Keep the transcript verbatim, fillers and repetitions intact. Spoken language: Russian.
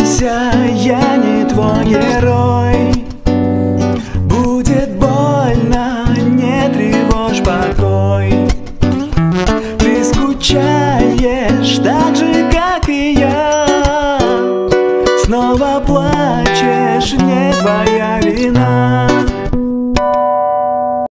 бойся, я не твой герой. Будет больно, не тревожь покой. Ты скучаешь так же, как и я. Снова плачешь, не твоя вина.